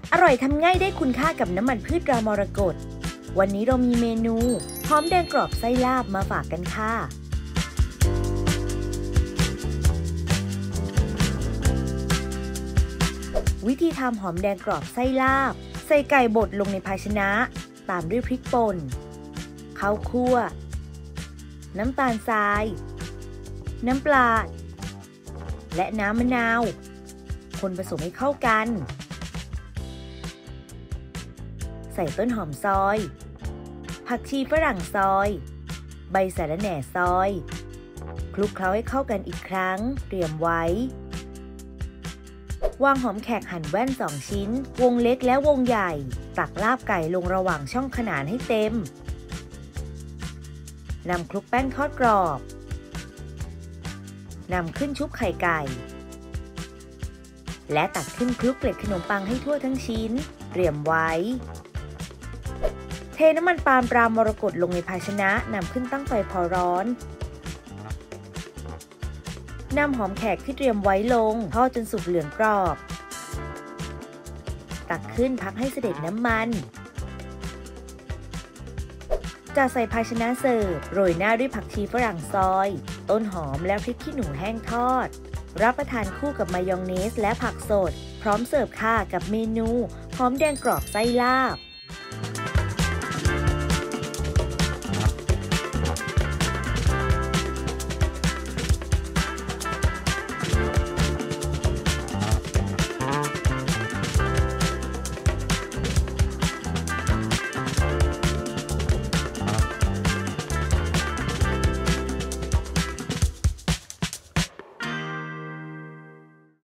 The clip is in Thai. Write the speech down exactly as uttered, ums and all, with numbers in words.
อร่อยทำง่ายได้คุณค่ากับน้ำมันพืชตรามรกตวันนี้เรามีเมนูหอมแดงกรอบไส้ลาบมาฝากกันค่ะวิธีทำหอมแดงกรอบไส้ลาบใส่ไก่บดลงในภาชนะตามด้วยพริกป่นข้าวคั่วน้ำตาลทรายน้ำปลาและน้ำมะนาวคนผสมให้เข้ากันใส่ต้นหอมซอยผักชีฝรั่งซอยใบสะระแหน่ซอยคลุกเคล้าให้เข้ากันอีกครั้งเตรียมไว้วางหอมแขกหั่นแว่นสองชิ้นวงเล็กและวงใหญ่ตักลาบไก่ลงระหว่างช่องขนานให้เต็มนำคลุกแป้งทอดกรอบนำขึ้นชุบไข่ไก่และตักขึ้นคลุกเกล็ดขนมปังให้ทั่วทั้งชิ้นเตรียมไว้เทน้ำมันปาล์มตรามรกตลงในภาชนะนำขึ้นตั้งไฟพอร้อนนำหอมแขกที่เตรียมไว้ลงทอดจนสุกเหลืองกรอบตักขึ้นพักให้เสด็จน้ำมันจัดใส่ภาชนะเสิร์ฟโรยหน้าด้วยผักชีฝรั่งซอยต้นหอมและพริกขี้หนูแห้งทอดรับประทานคู่กับมายองเนสและผักสดพร้อมเสิร์ฟค่ะกับเมนูหอมแดงกรอบไส้ลาบ